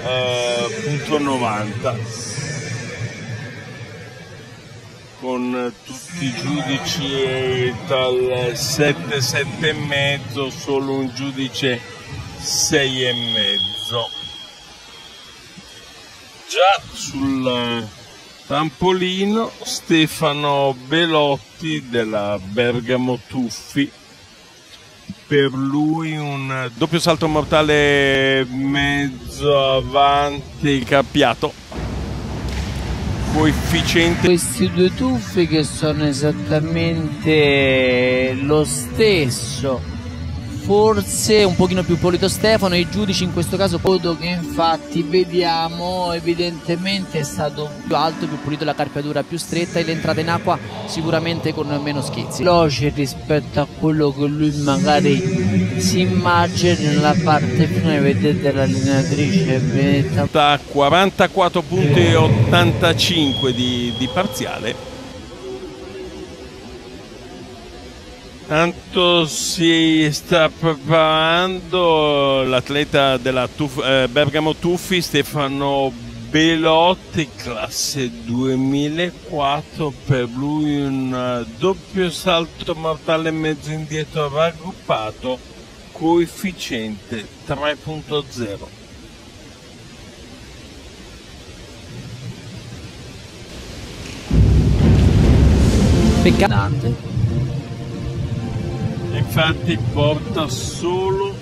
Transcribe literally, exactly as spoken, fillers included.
punto novanta, con tutti i giudici dal sette, sette e mezzo, solo un giudice sei e mezzo. Già sul trampolino Stefano Belotti della Bergamo Tuffi, per lui un doppio salto mortale mezzo avanti capiato, coefficiente. Questi due tuffi che sono esattamente lo stesso, forse un pochino più pulito Stefano, e i giudici in questo caso codo che infatti vediamo evidentemente è stato più alto, più pulito, la carpiatura più stretta e l'entrata in acqua sicuramente con meno schizzi, veloce rispetto a quello che lui magari si immagina nella parte finale. Vedete l'allenatrice Benetta, quarantaquattro punti ottantacinque di, di parziale. Tanto si sta preparando l'atleta della Tuff, eh, Bergamo Tuffi, Stefano Belotti, classe duemilaquattro, per lui un doppio salto mortale mezzo indietro raggruppato, coefficiente tre punto zero. Peccante. Infatti porta solo